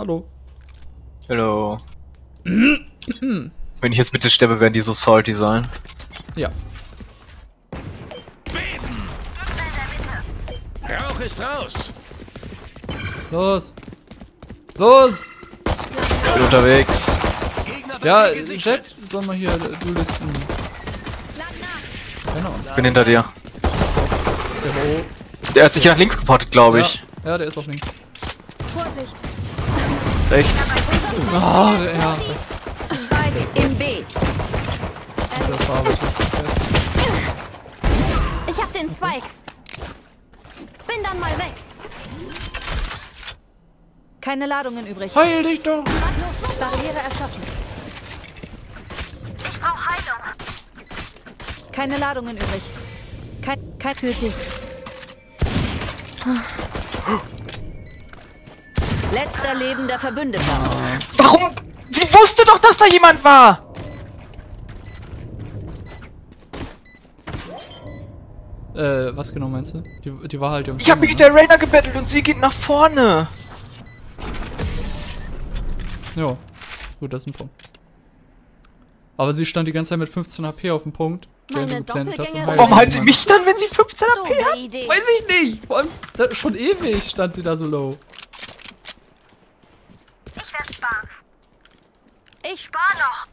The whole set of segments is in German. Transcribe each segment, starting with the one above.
Hallo. Hallo. Wenn ich jetzt bitte sterbe, werden die so salty sein. Ja. Rauch ist raus. Los. Los! Ich bin unterwegs. Ja, Jet, sollen wir hier duellisten. Genau. Ich bin hinter dir. Der hat sich nach links geportet, glaube ich. Ja, der ist auf links. Vorsicht! Rechts. Ah, ja, rechts. Spike in B. Der Farbe, ich hab's vergessen. Ich hab den Spike. Bin dann mal weg. Keine Ladungen übrig. Heil dich doch! Barriere erschaffen. Ich brauch Heilung. Keine Ladungen übrig. Kein für dich. Letzter lebender Verbündeter. Warum? Sie wusste doch, dass da jemand war! Was genau meinst du? Die war halt im Ich habe mich mit der Reyna gebettelt und sie geht nach vorne. Ja. Gut, das ist ein Punkt. Aber sie stand die ganze Zeit mit 15 HP auf dem Punkt. während Meine du geblendet hast und Doppelgängerin- heil Warum dich heilt sie niemand. mich dann, wenn sie 15 HP hat? Dumme Idee. Weiß ich nicht! Vor allem, schon ewig stand sie da so low. Ich werde sparen. Ich spare noch.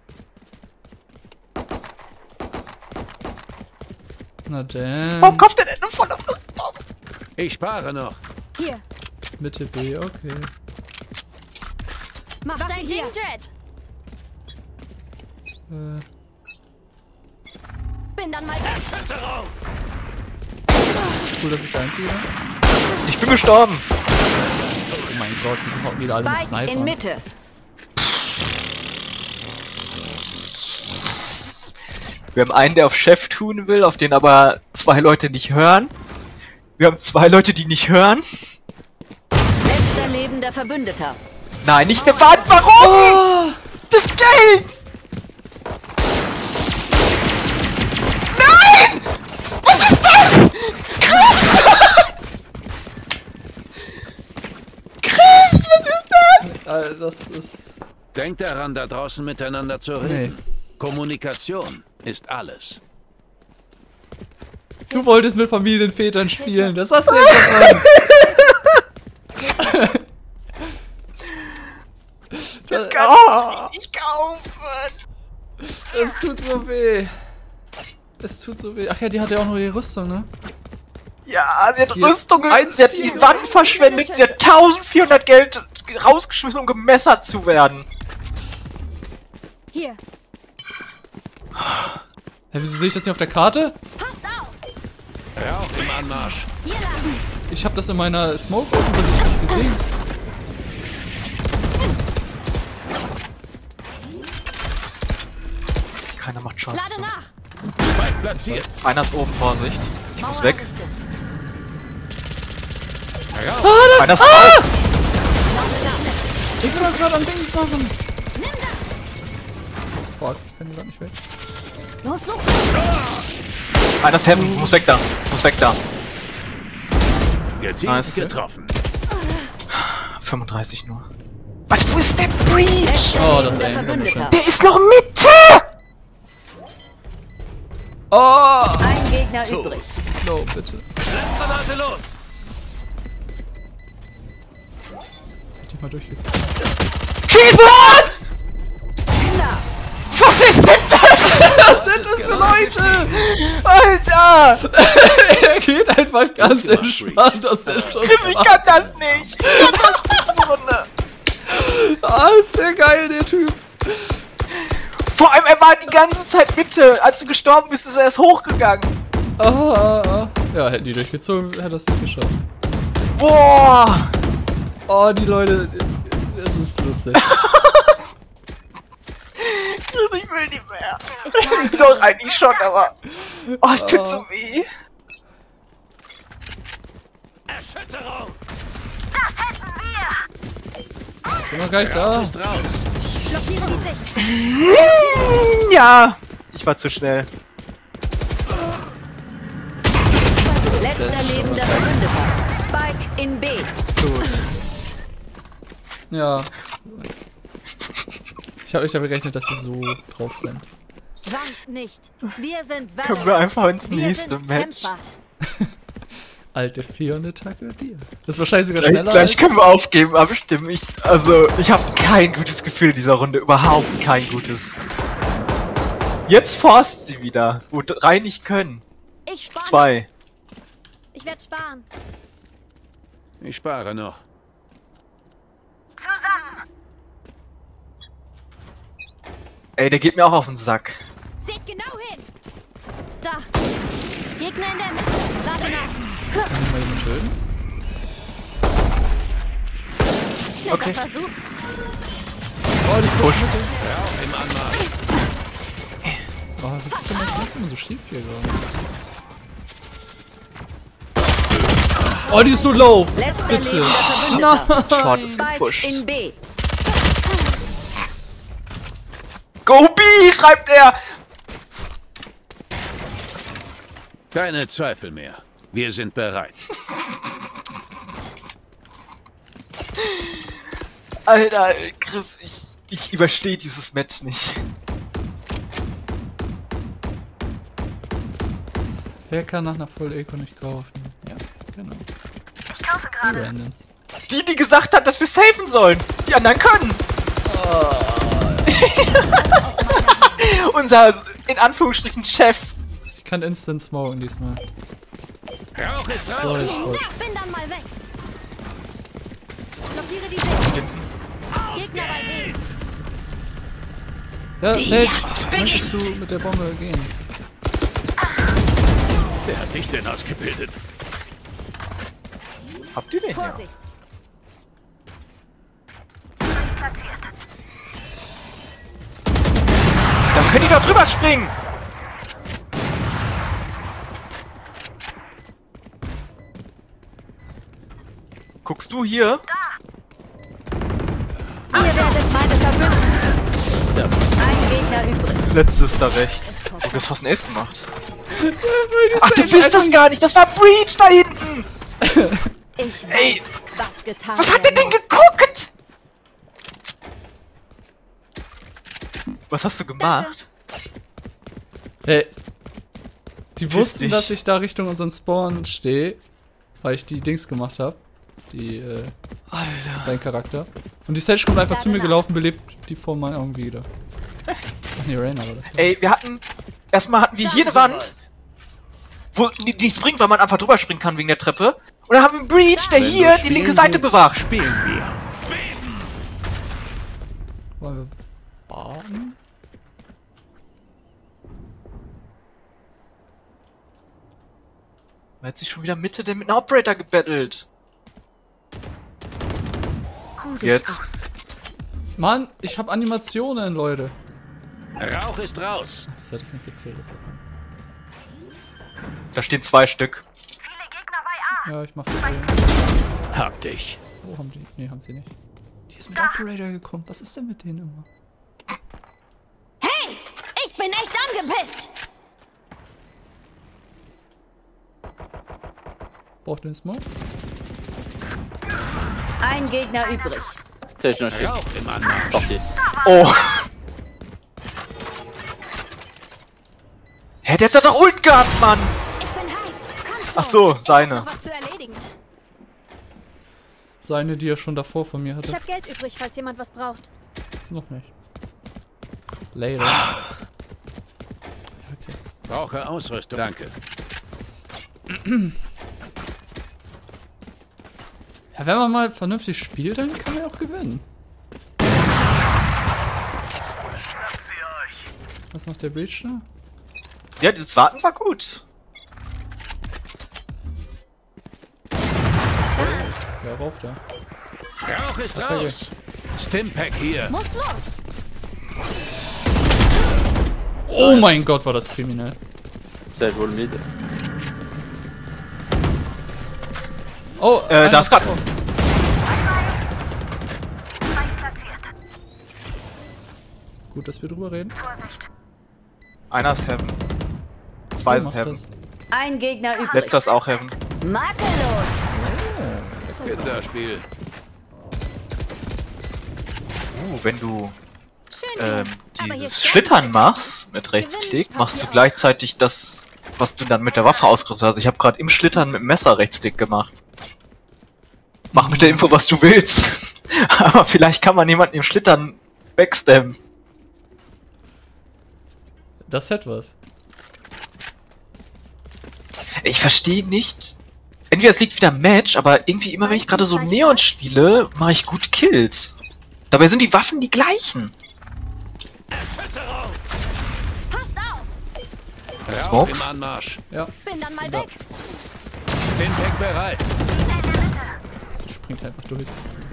Na denn. Warum kauft der denn eine volle Rüstung? Ich spare noch. Hier. Mitte B, okay. Mach dein Ding, Jet. Bin dann mal weg. Erschütterung! Cool, dass ich der Einzige bin. Ich bin gestorben. Oh mein Gott, wieso hauen die da alle mit Spike in Sniper? Mitte. Wir haben einen, der auf Chef tun will, auf den aber 2 Leute nicht hören. Wir haben 2 Leute, die nicht hören. Letzter lebender Verbündeter. Nein, nicht eine Wand. Warum? Oh! Das Geld! Nein! Was ist das? Chris! Chris, was ist das? Das ist... Denkt daran, da draußen miteinander zu reden. Nee. Kommunikation ist alles. Du wolltest mit Familienvätern spielen, das hast du jetzt verstanden. Jetzt kann ich nicht kaufen. Es tut so weh. Es tut so weh. Ach ja, die hat ja auch noch die Rüstung, ne? Ja, sie hat Hier. Rüstung, Eins, sie hat die vier. Wand verschwendet, sie hat 1400 Geld rausgeschmissen, um gemessert zu werden. Hier. Hä, wieso sehe ich das nicht auf der Karte? Passt auf. Rauch im Anmarsch. Hier lang. Ich habe das in meiner Smoke-Übersicht nicht gesehen. Keiner macht Lade Schaden. nach. Spike platziert. Einer ist oben, Vorsicht. Ich muss weg. Rauch. Einer ist drauf. Ich will doch gerade am Dings machen. Fuck, ich kann die gerade nicht weg. Los, los. Einer ist Heaven. Muss weg da. Muss weg da. Gezielt Nice. getroffen. 35 nur. Warte, wo ist der Breach? Letzter Oh, das lebender ist ein Verbündeter. Der ist noch Mitte! Oh! Ein Gegner übrig. Slow, bitte. Granate los. Hätte ich mal durchgezogen. Jesus! Killer. Was ist denn das? Was sind das für Leute? Alter! Er geht einfach ganz entspannt aus der Schuss. Chris, ich kann das nicht! Ich kann das nicht so, ne? Ah, ist der geil, der Typ. Vor allem, er war die ganze Zeit Mitte. Als du gestorben bist, ist er erst hochgegangen. Ja, hätten die durchgezogen, hätte das nicht geschafft. Boah! Oh, die Leute, das ist lustig. Chris, ich will nicht mehr. Doch, eigentlich schon, aber... Oh, es tut so weh. Erschütterung. Ich bin noch gar nicht da. Ist raus. Blockiere die Sicht. Ja, ich war zu schnell. Letzter lebender Verbündeter. Spike in B. Gut. Ja. Ich habe gerechnet, dass sie so drauf rennt. Wankt nicht. Wir sind Können wir einfach ins Wir nächste sind Match? Kämpfer. Alte 400 Tage dir. Das ist wahrscheinlich sogar Gleich, schneller. gleich können wir aufgeben, abstimmen. Ich habe kein gutes Gefühl in dieser Runde. Überhaupt kein gutes. Jetzt forst sie wieder, wo 3 nicht können. Ich spare. 2. Ich werde sparen. Ich spare noch. Ey, der geht mir auch auf den Sack. Seht genau hin. Da. Gegner in der Mitte. Lade nach. Kann ich mal jemanden töten? Netter Okay. Versuch. Oh, die Push. Rauch im Anmarsch. Oh, was ist denn das Ganze immer so schief hier gerade? Oh, die ist so low! Letzter Bitte. lebender Verbündeter. Short ist Spike gepusht. in B. Go B, schreibt er! Keine Zweifel mehr. Wir sind bereit. Alter, Chris, ich überstehe dieses Match nicht. Wer kann nach einer Full Eco nicht kaufen? Ja, genau. Ich kaufe gerade. Randoms. Die gesagt hat, dass wir safen sollen. Die anderen können. Unser, in Anführungsstrichen, Chef. Ich kann Instant Smoken diesmal. Rauch ist Oh, raus. ist voll. Bin dann mal weg. Blockiere die Sicht. Gegner bei B. Ja, Sage, möchtest du mit der Bombe gehen? Wer hat dich denn ausgebildet? Habt ihr den? Ja. Vorsicht. Dann können die da drüber springen. Guckst du hier? Ihr werdet meine Verbündeten. Ein Gegner übrig. Letztes da rechts. Oh, du hast fast ein Ace gemacht. Ach, du bist das gar nicht. Das war Breach da hinten. Ich Ey, was getan was hat der werden denn muss. geguckt? Was hast du gemacht? Hey. Die Piss wussten, dich. dass ich da Richtung unseren Spawn stehe, weil ich die Dings gemacht habe. Die, Alter. dein Charakter. Und die Stage kommt einfach zu mir gelaufen, belebt die vor meinen Augen wieder. Ach nee, Rainer war das. Ey, wir hatten... Erstmal hatten wir hier eine Wand, wo die nichts bringt, weil man einfach drüber springen kann wegen der Treppe. Und dann haben wir einen Breach, der hier die linke Seite bewacht. Spielen wir. Wollen wir baden? Man hat sich schon wieder Mitte mit einem Operator gebettelt. Jetzt. Mann, ich hab Animationen, Leute. Rauch ist raus. Was hat das nicht gezählt? Das hat dann... Da stehen 2 Stück. Ja, ich mach das. Hab dich. Wo haben die? Nee, haben sie nicht. Die ist mit Operator gekommen. Was ist denn mit denen immer? Hey! Ich bin echt angepisst! Braucht ihr den Smoke? Ein Gegner übrig. Station steht. Rauch im Anmarsch. Doch, die. Oh. Hä, der hat doch Ult gehabt, Mann. Ich bin heiß. Komm schon. Ach so, Ich hab seine. noch was zu erledigen. Seine, die er schon davor von mir Ich hatte. habe Geld übrig, falls jemand was braucht. Noch nicht. Later. Okay. Brauche Ausrüstung. Danke. Ja, wenn man mal vernünftig spielt, dann kann man auch gewinnen. Was macht der Breach da? Ja, das Warten war gut. Ja, rauf da. Rauch ist Okay. raus. Stimpack hier. Muss los. Oh mein Gott, war das kriminell. Stage wohl mit. Oh, Da ist grad. Gut, dass wir drüber reden. Einer ist Heaven. 2 Wer sind macht Heaven. das? Ein Gegner übrig. Letzter ist auch Heaven. Makellos. Kinderspiel. wenn du Schön. Aber hier dieses ist Schlittern machst, mit Rechtsklick, machst du gleichzeitig das, was du dann mit der Waffe ausgerüstet hast. Ich habe gerade im Schlittern mit dem Messer Rechtsklick gemacht. Mach mit der Info, was du willst. Aber vielleicht kann man jemanden im Schlittern backstabben. Das hätte was. Ich verstehe nicht. Entweder es liegt wieder am Match, aber irgendwie immer wenn ich gerade so Neon spiele, mache ich gut Kills. Dabei sind die Waffen die gleichen. Passt auf. Rauch Smokes? im Anmarsch. Ja, Bin dann mal Ja. weg. Stimpack bereit. sie springt einfach durch.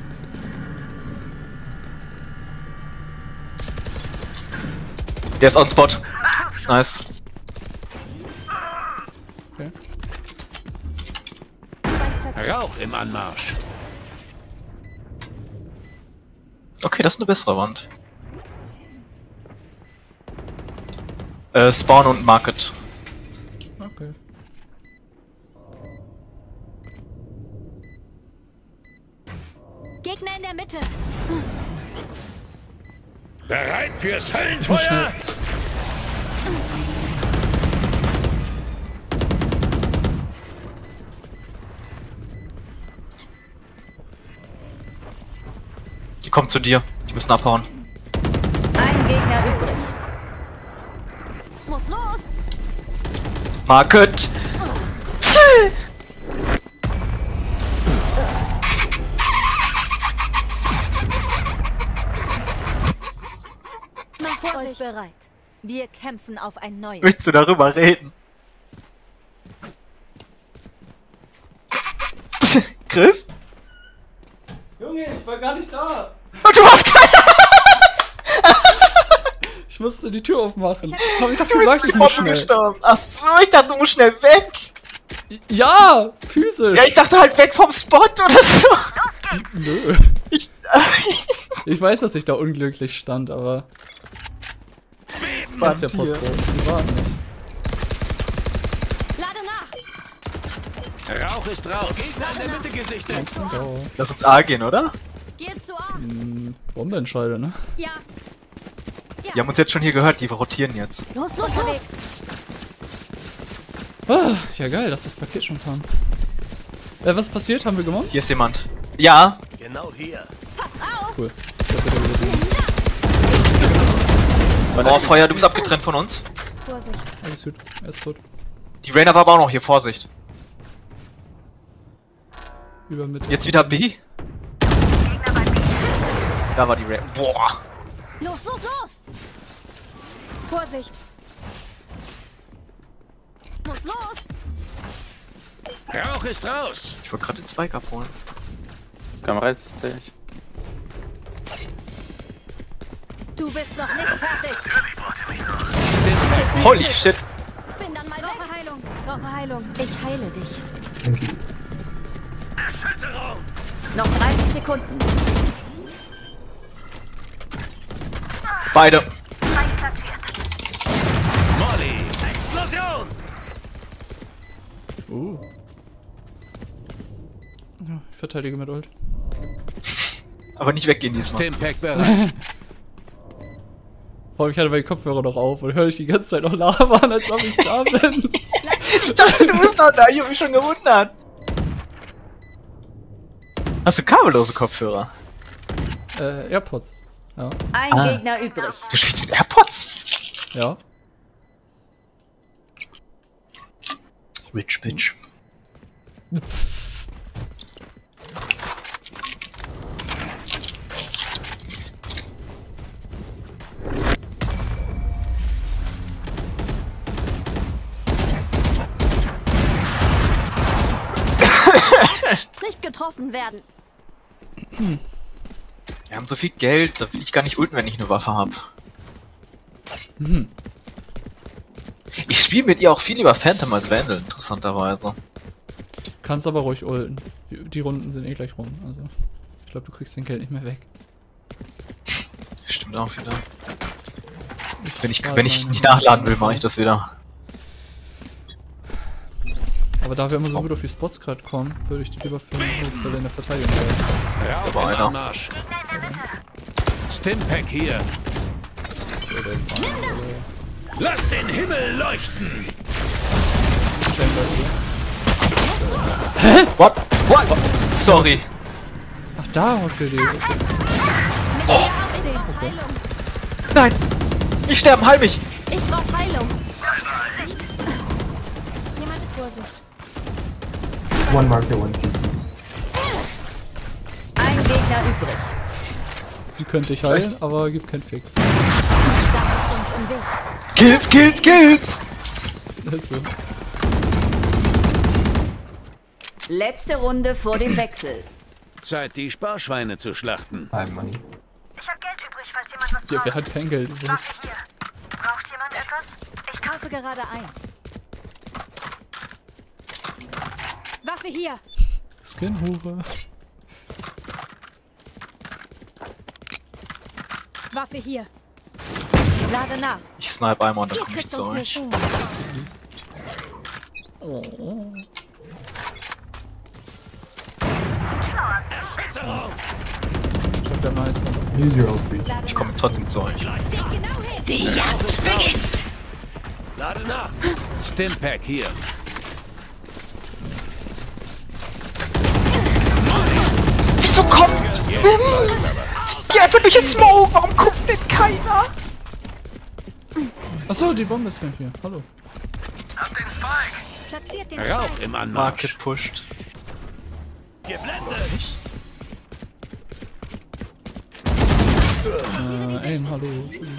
Der ist on spot. Nice. Okay. Rauch im Anmarsch. Okay, das ist eine bessere Wand. Spawn und Market. Okay. Gegner in der Mitte. Bereit fürs Ich muss schnell. Höllenfeuer. Die kommt zu dir. Die müssen abhauen. Ein Gegner übrig. Muss los. Market! Macht euch bereit. Wir kämpfen auf ein neues. Willst du darüber reden? Chris? Junge, ich war gar nicht da. Und du warst keiner! Ich musste die Tür aufmachen. Ich Hab ich doch Du gesagt, bist ich die muss Bombe schnell. gestorben. Ach so, ich dachte, du musst schnell weg. Ja, physisch. Ja, ich dachte halt weg vom Spot oder so. Nö. Ich, Ich weiß, dass ich da unglücklich stand, aber kannst ja Postbo. Die warten nicht. Lade nach. Rauch ist raus. Gegner in der Mitte gesichtet. Oh. Lass uns A gehen, oder? Geh zu A. Bombe entscheide, ne? Ja. Die haben uns jetzt schon hier gehört, die rotieren jetzt. Los, los, los. Ah, ja geil, dass das Paket schon kam. Was ist passiert? Haben wir gewonnen? Hier ist jemand. Ja, Genau hier. Cool. Ich hab wieder gesehen. oh, Feuer, du bist abgetrennt von uns. Vorsicht. Alles gut, er ist tot. Die Rainer war aber auch noch hier, Vorsicht. Über mit. Jetzt wieder B. Da war die Rainer. Boah. Los, los, los. Vorsicht. Muss los. Rauch ist raus. Ich wollte gerade den Spike abholen. Kamera ist ich. Du bist noch nicht fertig. Holy shit. Bin dann mal weg. Heilung. Brauche Heilung. Ich heile dich. Noch 30 Sekunden. Beide. Molly. Explosion. Ja, ich verteidige mit Ult. Aber nicht weggehen diesmal. Stimpack bereit. Vor allem, ich hatte meine Kopfhörer noch auf und höre ich die ganze Zeit noch labern, als ob ich da bin. Ich dachte, du bist noch da. Ich hab mich schon gewundert. Hast du kabellose Kopfhörer? AirPods. Ja. Ein Gegner übrig. Du spielst mit AirPods? Ja. Rich Bitch. Nicht getroffen werden. Wir haben so viel Geld, da will ich gar nicht ulten, wenn ich eine Waffe habe. Ich spiele mit ihr auch viel lieber Phantom als Vandal, interessanterweise. Kannst aber ruhig ulten. Die Runden sind eh gleich rum. Also, ich glaube, du kriegst den Geld nicht mehr weg. Stimmt auch wieder. Wenn ich warte nicht mal. nachladen will, mache ich das wieder. Aber da wir immer so gut auf die Spots gerade kommen, würde ich die lieber für den Notfall in der Verteidigung halten. Rauch Aber im einer. Anmarsch. Stimpack hier. Oder jetzt mal. Lass den Himmel leuchten. Chambers hier. What? What? Sorry. Ach, da hockt ihr die. Okay. Heilung. Nein! Nicht sterben, heil mich! Ich brauch Heilung. Jemand ist Vorsicht. One mark, one kill. Ein Gegner übrig. Sie könnte ich heilen, aber gibt keinen Fick. Uns im Weg. Kills, kills, kills! Das ist so. Letzte Runde vor dem Wechsel. Zeit, die Sparschweine zu schlachten. I have money. Ich habe Geld übrig, falls jemand was Ja, braucht. wer hat kein Geld übrig? Waffe hier. Braucht jemand etwas? Ich kaufe gerade ein. Waffe hier. Skinhure. Waffe hier. Lade nach. Ich snipe einmal und dann Ihr komme ich kriegt zu uns euch. nicht hin. Oh. Ich hab der nice one. Use your OP. Lade Ich komme trotzdem zu euch. nach. Seht genau hin. Die Jagd beginnt. Lade nach. Stimpack hier. Wieso kommt? Geh einfach durch den Smoke! Warum guckt denn keiner? Achso, die Bombe ist gleich hier. Hallo. Platziert den Rauch Spike. im Anmarsch. Market pusht. Aim, hallo.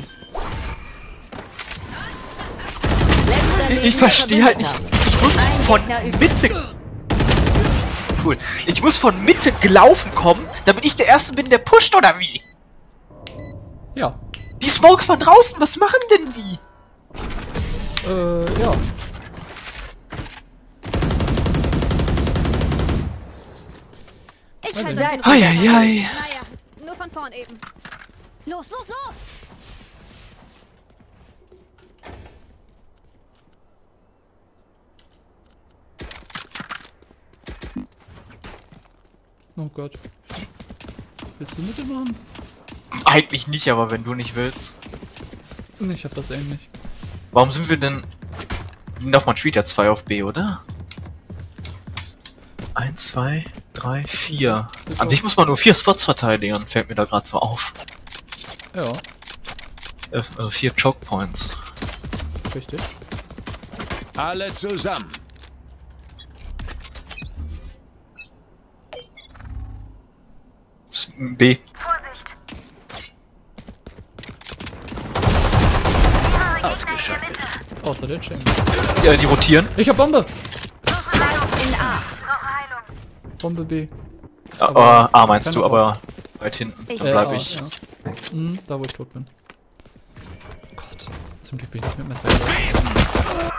Letzter Ich lebender verstehe halt nicht. Verbündeter. Ich muss Ein von Gegner übrig. Mitte. Cool. Ich muss von Mitte gelaufen kommen, damit ich der Erste bin, der pusht, oder wie? Ja. Die Smokes von draußen, was machen denn die? Ja. Ich Weiß halte ich den Eieiei. Naja, nur von vorn eben. Los, los, los! Oh Gott. Willst du mit dem machen? Eigentlich nicht, aber wenn du nicht willst. Ich hab das Aim nicht. Warum sind wir denn... Doch, man spielt ja 2 auf B, oder? 1, 2, 3, 4. An sich muss man nur 4 Spots verteidigen, fällt mir da gerade so auf. Ja, Also 4 Choke Points. richtig. Alle zusammen. B. Vorsicht! Ausgeschaltet. Außer der Chain. Ja, die rotieren. Ich hab Bombe! Spike in A. Ich brauche Heilung. Bombe B. A meinst du, aber weit hinten. Dann bleib A, ich. Ja. Da wo ich tot bin. Gott. Zum Glück bin ich nicht mit Messer gelaufen.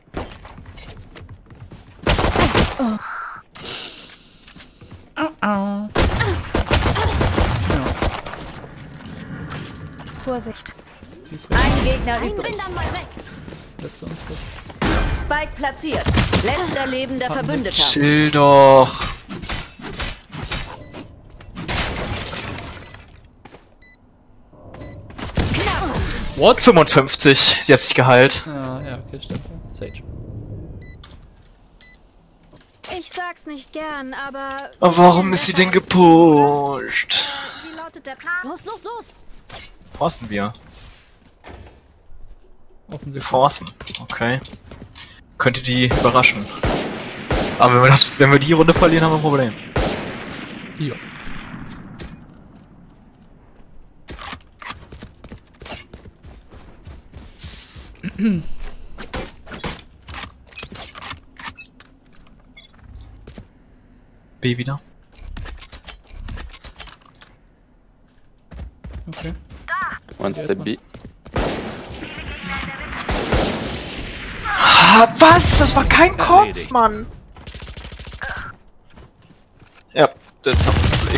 Au, au. Ja, Vorsicht. die ist recht. Ein Gegner Ein übrig. bin dann mal weg. Letzte uns gut. Spike platziert. Letzter lebender Verbündeter. Chill doch. What? 55. Die hat sich geheilt. Ja, okay, stimmt. Sage. Ich sag's nicht gern, aber... Aber warum ist sie denn gepusht? Wie lautet der Plan? Los, los, los! Forcen wir. Wir Offensichtlich. forcen. Okay. Könnte die überraschen. Aber wenn wir die Runde verlieren, haben wir ein Problem. Ja. B wieder. Okay. One step B. Ah, was? Das war kein Kopf, Erledigt. Mann. Ja, das hat ein Problem.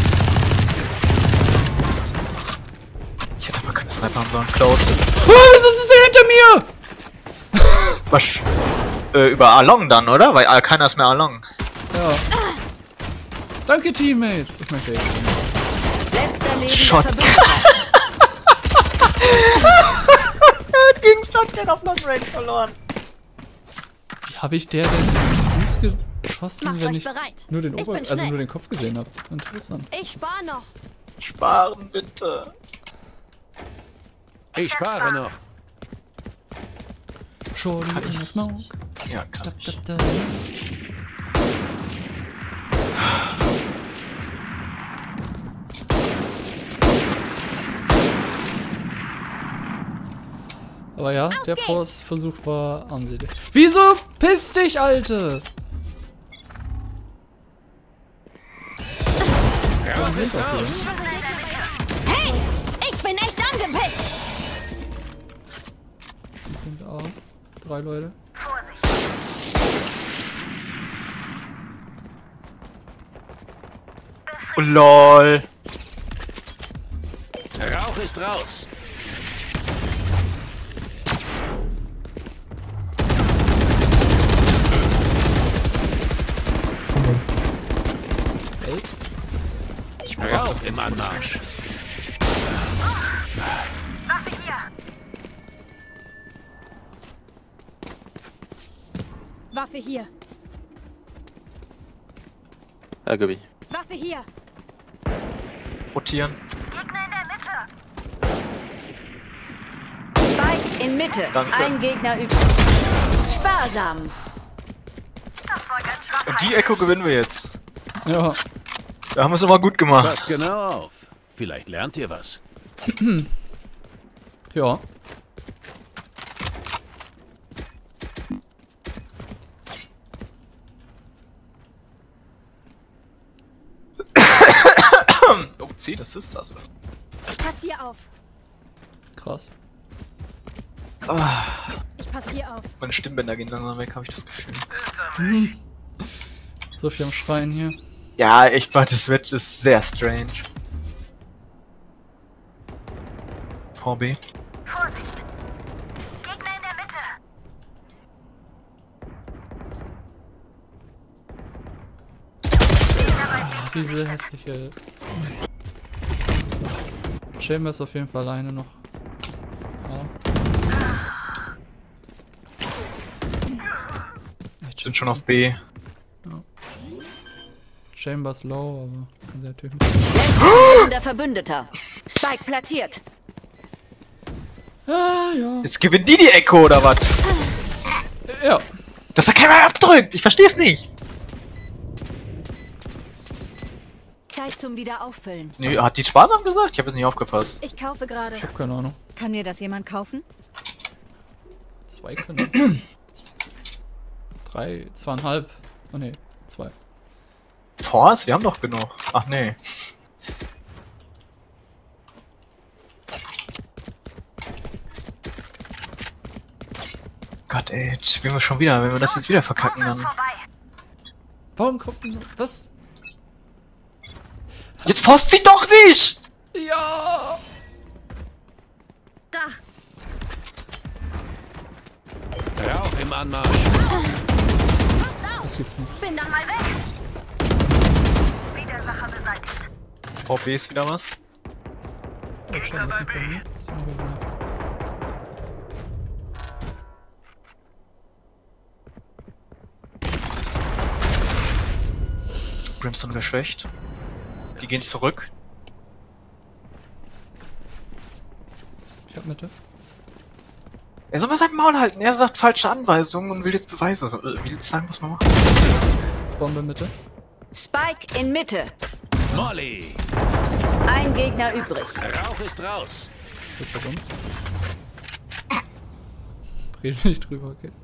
Ich hätte aber keine Sniper haben sollen. Close. Was ist denn hinter mir? Was? Über Along dann, oder? Weil keiner ist mehr Along. Ja. Danke, Teammate. Ich möchte jetzt. Letzter Überlebender Shotgun. Verbündeter. Gegen Shotgun auf Long Range verloren. Wie habe ich der denn in den Fuß geschossen, Macht wenn euch ich bereit. nur den Ich bin also schnell. nur den Kopf gesehen habe? Interessant. Ich spar noch. Sparen, bitte. Ich spare noch. Shorty in the smoke. Ja, kann ich. Da, da. Aber ja, der Force-Versuch war ansehnlich. Wieso piss dich, Alte? Rauch ist raus. Hey, ich bin echt angepisst. Die sind A. 3 Leute. Oh, lol. Rauch ist raus. Rauch im Anmarsch. Waffe hier. Waffe hier. Agabi. Waffe hier. Rotieren. Gegner in der Mitte. Spike in Mitte. Danke. Ein Gegner übrig. Sparsam. Das war ganz schön. Und die Echo gewinnen wir jetzt. Ja. Da haben wir es nochmal gut gemacht. Passt genau auf. Vielleicht lernt ihr was. Ja. Oh, 10 Assists also. Pass hier auf. Krass. Ich pass hier auf. Meine Stimmbänder gehen langsam weg, habe ich das Gefühl. So viel am Schreien hier. Ja, echt mal, das Match ist sehr strange. VB. Vorsicht. Gegner in der Mitte. Diese hässliche. Chamber ist auf jeden Fall alleine noch. Sind schon auf B. Chambers low, aber kann sehr töten. Überlebender Verbündeter. Spike platziert. Ah, ja. Jetzt gewinnen die Echo oder was? Ja. Dass da keiner abdrückt. Ich versteh's nicht. Zeit zum Wiederauffüllen. Nö, hat die sparsam gesagt? Ich habe jetzt nicht aufgepasst. Ich kaufe gerade. Ich hab keine Ahnung. Kann mir das jemand kaufen? 2 können. 3, 2,5. Oh ne, 2. Force? Wir haben doch genug. Ach nee. Gott ey, jetzt spielen wir schon wieder. Wenn wir das jetzt wieder verkacken, dann... Vorbei. Warum kauft man was? Jetzt Force sie doch nicht! Ja! Da. Rauch im Anmarsch. Das gibt's nicht. Bin dann mal weg. Widersacher beseitigt. VB ist wieder was. Oh, schade, das ist nicht bei mir. Das ist nicht bei mir. Brimstone geschwächt. Die gehen zurück. Ich hab Mitte. Er soll mal sein Maul halten. Er sagt falsche Anweisungen und will jetzt Beweise. Will jetzt sagen, was man macht. Bombe Mitte. Spike in Mitte. Molly. Ein Gegner übrig. Rauch ist raus. Das war dumm. Reden wir nicht drüber, okay.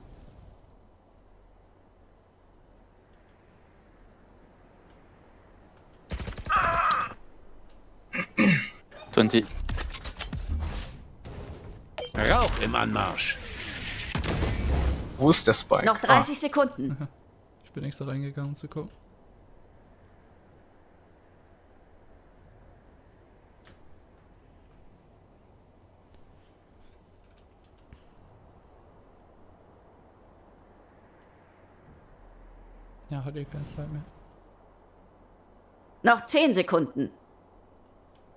Rauch im Anmarsch. Wo ist der Spike? Noch 30 Sekunden. Ich bin extra reingegangen, um zu gucken. Ja, hat eh keine Zeit mehr. Noch 10 Sekunden.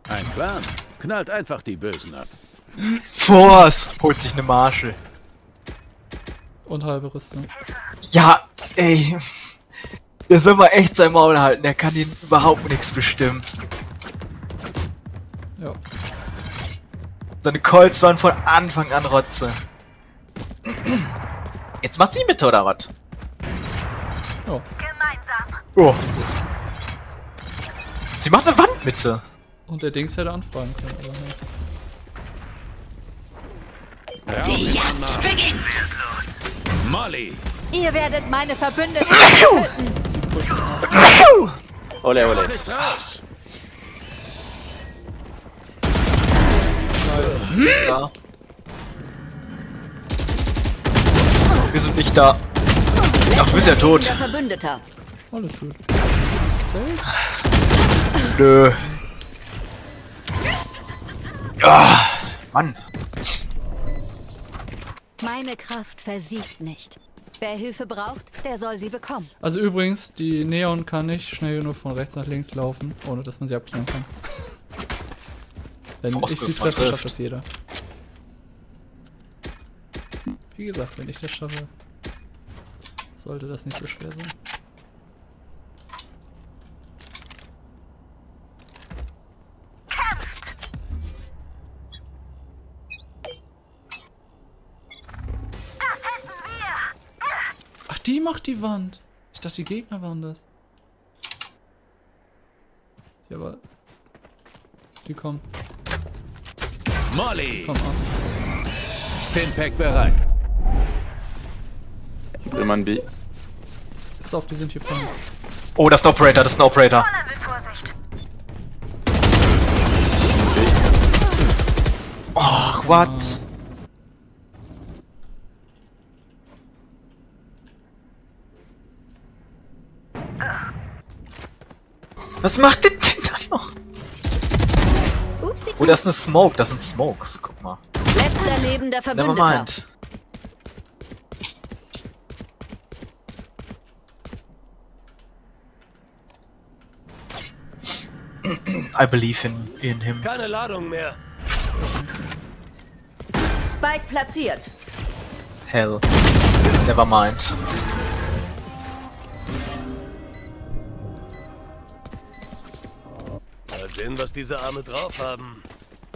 Ein Plan. Knallt einfach die Bösen ab. Force holt sich eine Marshall. Und halbe Rüstung. Ja, ey. Der soll mal echt sein Maul halten. Der kann ihn überhaupt nichts bestimmen. Ja. Seine Colts waren von Anfang an Rotze. Jetzt macht sie mit, oder was? Oh. Gemeinsam. Oh. Sie macht eine Wandmitte. Und der Dings hätte anfragen können, aber nicht. Die Jagd beginnt! Molly! Ihr werdet meine Verbündeten töten. Ole, ole. Ist raus! Ja. Wir sind nicht da. Ach, du bist ja tot. Der Verbündeter. Alles gut. Safe? Nö. Ah, Mann. Meine Kraft versiegt nicht. Wer Hilfe braucht, der soll sie bekommen. Also übrigens, die Neon kann nicht schnell genug von rechts nach links laufen, ohne dass man sie abknallen kann. Wenn ich sie treffe, schafft das jeder. Wie gesagt, wenn ich das schaffe, sollte das nicht so schwer sein. Ach, die macht die Wand. Ich dachte, die Gegner waren das. Ja, aber... Die kommen. Molly! Komm an. Stinpack bereit. Will man B? Pass auf, die sind hier vorne. Oh, das ist ein Operator, das ist ein Operator. Voller mit Vorsicht. Ach, what? Was macht der denn da noch? Upsi. Oh, das ist eine Smoke, das sind Smokes. Guck mal. Letzter lebender Never Verbündeter. mind. I believe in him. Keine Ladung mehr. Spike platziert. Hell. Never mind. Mal sehen, was diese Arme drauf haben.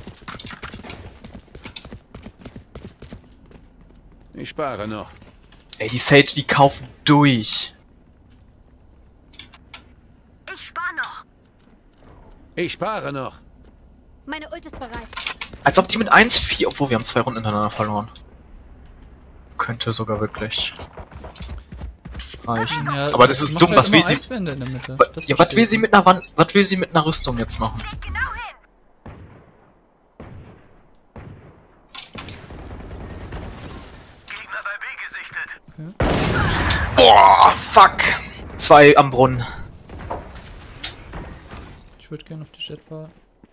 Ich spare noch. Ey, die Sage, die kaufen durch. Ich spar noch. Ich spare noch. Meine Ult ist bereit. Als ob die mit 1-4, obwohl wir haben 2 Runden hintereinander verloren. Könnte sogar wirklich reichen. Ja, Aber das ist macht dumm, halt was will immer sie... Eiswände in der Mitte. Das Ja, was will verstehe sie ich mit einer Wand... Was will sie mit einer Rüstung jetzt machen? Geht genau hin. Gegner bei B gesichtet. Boah, fuck. 2 am Brunnen. nicht. Ich würde gerne auf die Jet warten.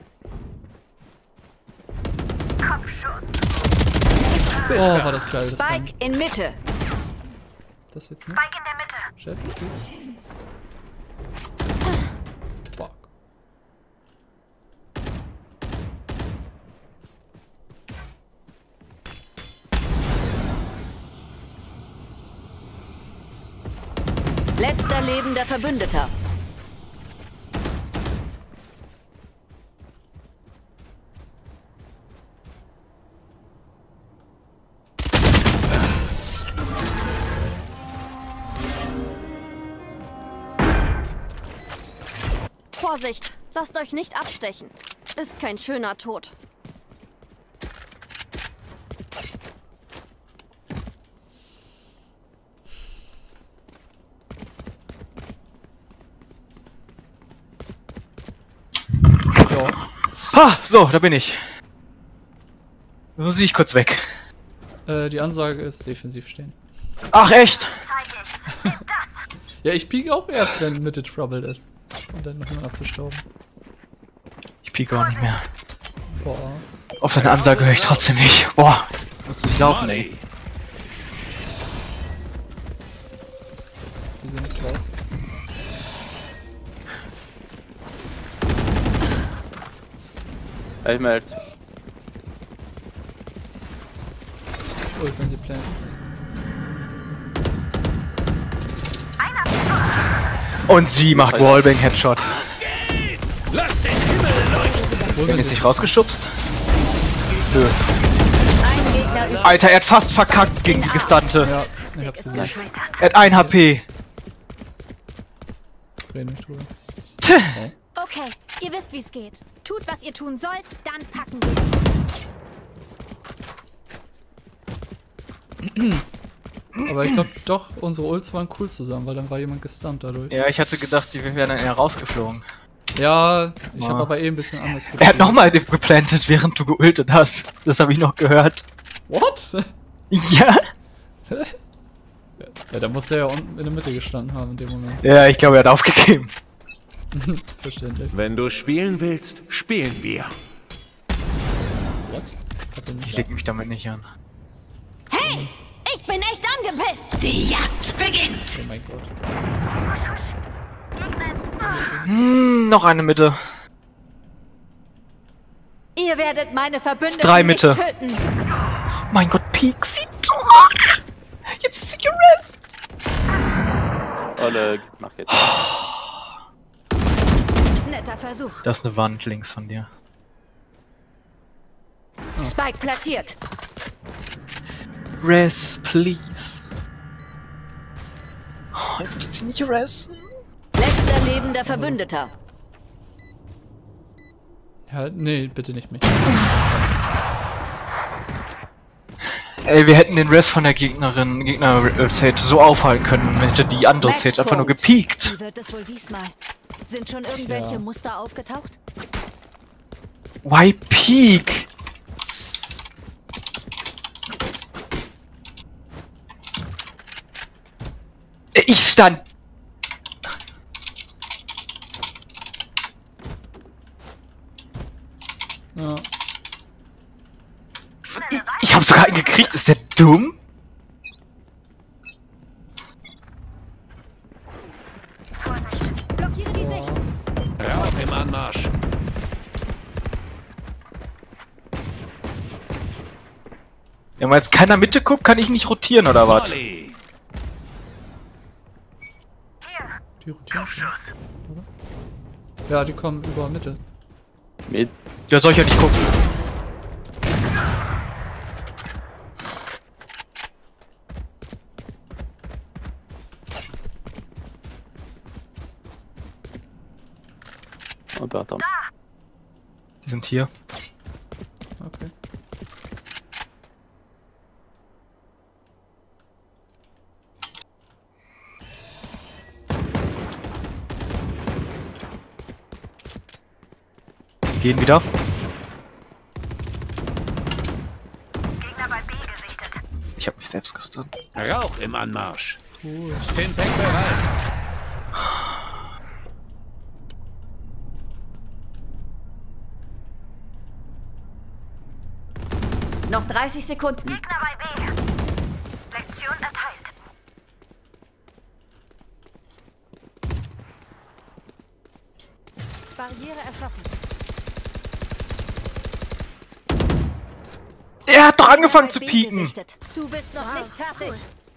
Kopfschuss. Oh, war das geil. Das, Spike in Mitte. das jetzt nicht? Spike in der Mitte. Jet, geht's? Fuck. Letzter lebender Verbündeter. Vorsicht, lasst euch nicht abstechen. Ist kein schöner Tod. Ja. Ha, so, da bin ich. Muss ich kurz weg. Die Ansage ist defensiv stehen. Ach, echt? Zeige ich's. Nimm das. Ja, ich piek auch erst, wenn Mitte troubled ist. Und dann noch jemand abzustauben. Ich pieke auch nicht mehr. Boah. Auf seine Ansage höre ich trotzdem nicht. Boah, muss nicht laufen, ey. Molly! Die sind nicht drauf. I melt. Ult, wenn sie planen. Und sie macht Wallbang Headshot. Lass den Himmel leuchten! Bin jetzt nicht rausgeschubst? Nö. Ein Gegner übrig. Alter, er hat fast verkackt gegen die Gestante. Ja, ich hab's gesehen. Er hat 1 HP. Reden nicht drüber. Tch. Okay, ihr wisst, wie's geht. Tut, was ihr tun sollt, dann packen wir's. Aber ich glaube doch, unsere Ults waren cool zusammen, weil dann war jemand gestunt dadurch. Ja, ich hatte gedacht, die wären dann eher rausgeflogen. Ja, ich Ah. habe aber ein bisschen anders Er hat nochmal geplantet, während du geultet hast. Das habe ich noch gehört. What? Ja? Ja, da muss er ja unten in der Mitte gestanden haben in dem Moment. Ja, ich glaube, er hat aufgegeben. Verständlich. Wenn du spielen willst, spielen wir. Hat er nicht. Ich leg mich damit nicht an. Hey, ich bin echt angepisst. Die Jagd beginnt. Oh mein Gott. Gegner ins Noch eine Mitte. Ihr werdet meine Verbündeten 3 nicht Mitte. töten. Mein Gott, Peak sie doch! Jetzt ist sie gerest! Alle gemacht jetzt. Netter Versuch. Da ist eine Wand links von dir. Spike platziert. Rest, please. Oh, jetzt geht sie nicht resten. Letzter lebender Verbündeter. Ja, nee, bitte nicht mich. Ey, wir hätten den Rest von der Gegner-Sage so aufhalten können, hätte die andere Sage einfach nur gepiekt. Wie wird es wohl diesmal? Sind schon irgendwelche Ja. Muster aufgetaucht? Why peak? Ich stand. Ja. Ich hab sogar einen gekriegt, ist der dumm? Blockiere die Sicht. Rauch im Anmarsch. Ja, wenn jetzt keiner Mitte guckt, kann ich nicht rotieren oder was? Molly. Die rotieren schon, oder? Ja, die kommen über Mitte. Mid. Ja, soll ich ja nicht gucken. Oh, bottom. Die sind hier. Okay. Gehen wieder. Gegner bei B gesichtet. Ich hab mich selbst gestunt. Rauch im Anmarsch. Stinpack bereit. Noch 30 Sekunden. Gegner bei B. Lektion erteilt. Barriere erschaffen. Er hat doch angefangen zu B pieken. gesichtet. Du bist noch nicht fertig.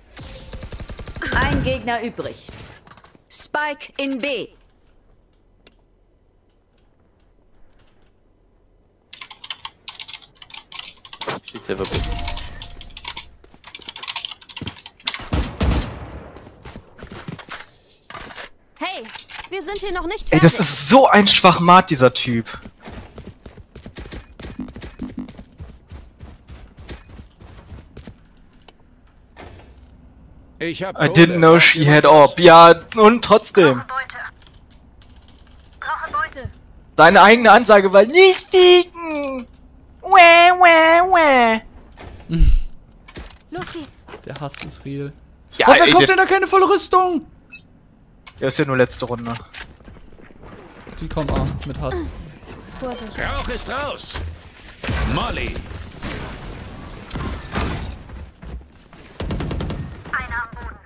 Ein Gegner übrig. Spike in B. She's have a bit. Hey, wir sind hier noch nicht fertig. Ey, das ist so ein Schwachmat, dieser Typ. Ich hab I didn't know she had orb. Ja, und trotzdem. Beute. Brauche Beute. Deine eigene Ansage war nicht pieken. Wäh, wäh, wäh. Los geht's. Der Hass ist real. Ja, Oh, wer ey, kauft der- denn da keine volle Rüstung? Ja, ist ja nur letzte Runde. Die kommen A mit Hass. Vorsicht. Rauch ist raus. Molly. Einer am Boden.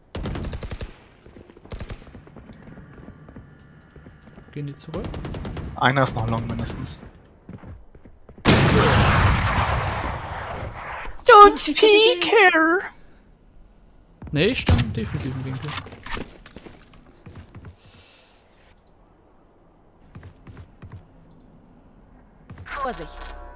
Gehen die zurück? Einer ist noch long mindestens. Don't peek here! Ne, ich stand im defensiven Winkel. Vorsicht.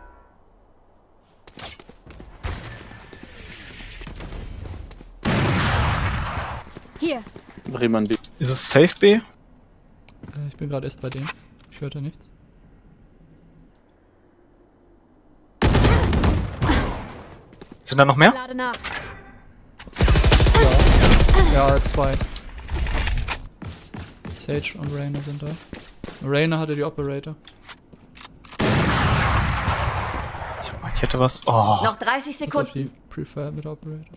Hier. Mach jemand die. Ist es safe B? Ich bin gerade erst bei denen. Ich hörte nichts. Sind da noch mehr? Lade nach. Ja, 2. Sage und Reyna sind da. Reyna hatte die Operator. Ich hätte was. Oh. Noch 30 Bis auf Sekunden. die Prefer mit Operator.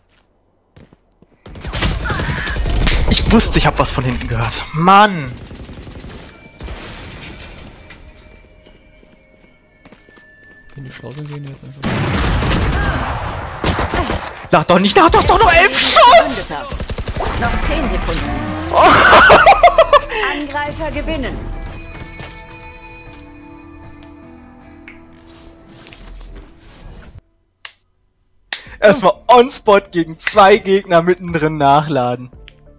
Ich wusste, ich habe was von hinten gehört. Mann! Wenn die schlau sind, gehen die jetzt einfach. Lach doch nicht nach, du hast doch noch 11 Schuss! Noch 10 Sekunden. Angreifer gewinnen. Erstmal on-spot gegen 2 Gegner mittendrin nachladen.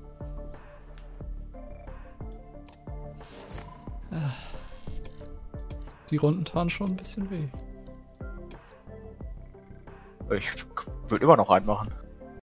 Die Runden taten schon ein bisschen weh. Ich würde immer noch reinmachen.